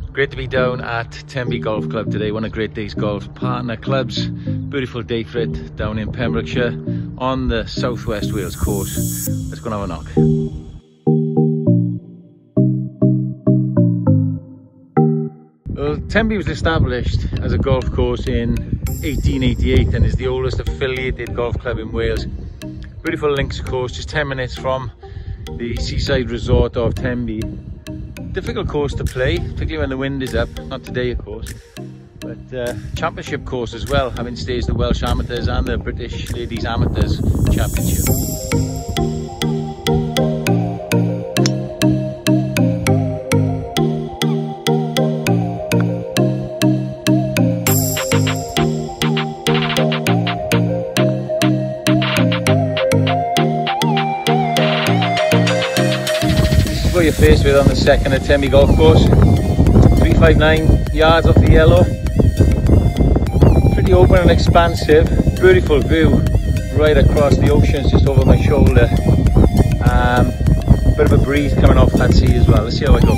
Great to be down at Tenby Golf Club today, one of Great Days Golf partner clubs. Beautiful day for it down in Pembrokeshire on the Southwest Wales course. Let's go and have a knock. Well, Tenby was established as a golf course in 1888 and is the oldest affiliated golf club in Wales. Beautiful links course, just 10 minutes from the seaside resort of Tenby. Difficult course to play, particularly when the wind is up. Not today, of course, but championship course as well, having staged the Welsh Amateurs and the British Ladies Amateurs Championship. What you're faced with on the second at Tenby Golf Course. 359 yards off the yellow. Pretty open and expansive. Beautiful view right across the oceans just over my shoulder. Bit of a breeze coming off that sea as well. Let's see how I go.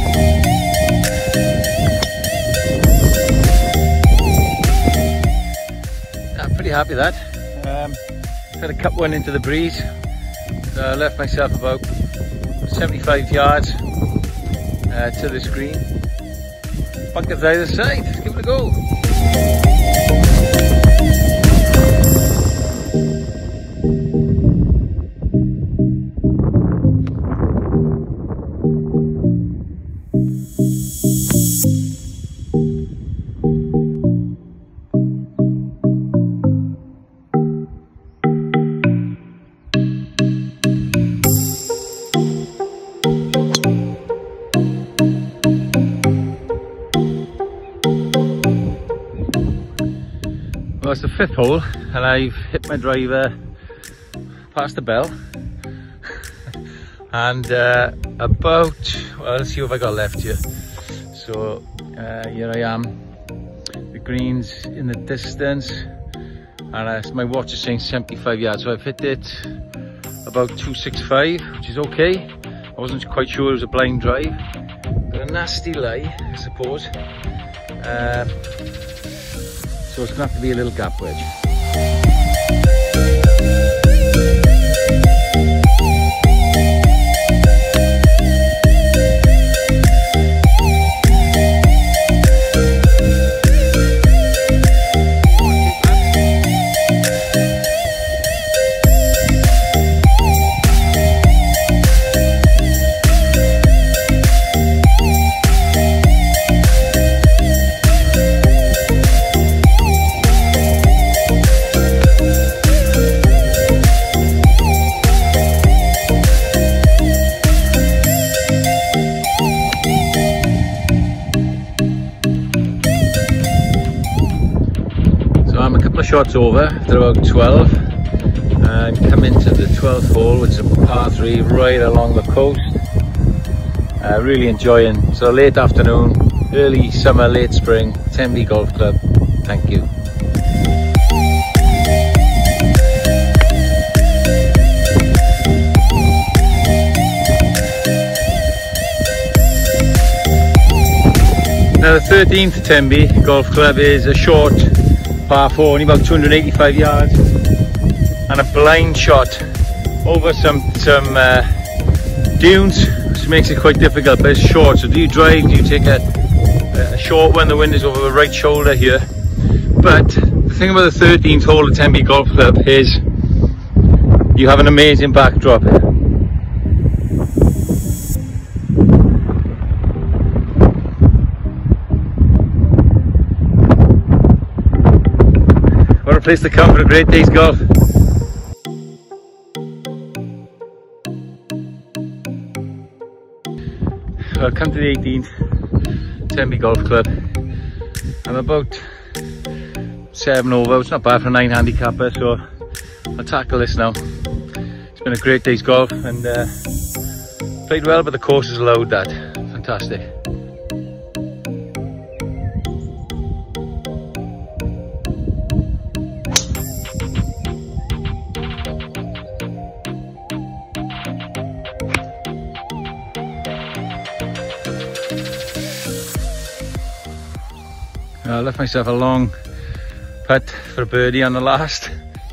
I'm pretty happy with that. Had a cut one into the breeze. So I left myself about 75 yards to the screen. Bunkers either side, let's give it a go. Well, it's the fifth hole and I've hit my driver past the bell and about, well, let's see what I got left here. So here I am, the green's in the distance and my watch is saying 75 yards, so I've hit it about 265, which is okay. I wasn't quite sure it was a blind drive, but a nasty lie, I suppose. So it's going to have to be a little gap wedge. I'm a couple of shots over after about 12 and come into the 12th hole, which is a par 3 right along the coast. Really enjoying, so late afternoon, early summer, late spring, Tenby Golf Club. Thank you. Now the 13th Tenby Golf Club is a short par 4, only about 285 yards, and a blind shot over some dunes, which makes it quite difficult, but it's short. So do you drive, do you take a short one? The wind is over the right shoulder here. But the thing about the 13th hole at Tenby Golf Club is you have an amazing backdrop. What a place to come for a Great Days Golf. Well, come to the 18th Tenby Golf Club. I'm about 7 over, it's not bad for a 9 handicapper, so I'll tackle this now. It's been a Great Days Golf and played well, but the course has allowed that. Fantastic. I left myself a long putt for a birdie on the last,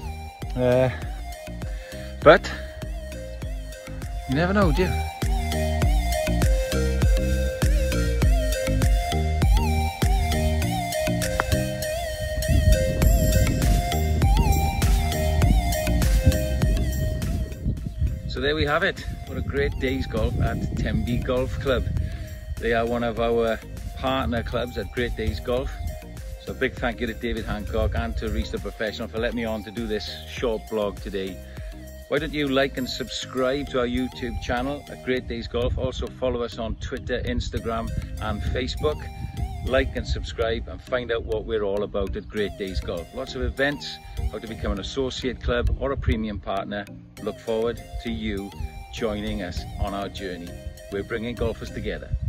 but you never know, do you? So there we have it. What a great day's golf at Tenby Golf Club. They are one of our partner clubs at Great Days Golf. So a big thank you to David Hancock and to Reese the Professional for letting me on to do this short blog today. Why don't you like and subscribe to our YouTube channel at Great Days Golf. Also follow us on Twitter, Instagram and Facebook. Like and subscribe and find out what we're all about at Great Days Golf. Lots of events, how to become an associate club or a premium partner. Look forward to you joining us on our journey. We're bringing golfers together.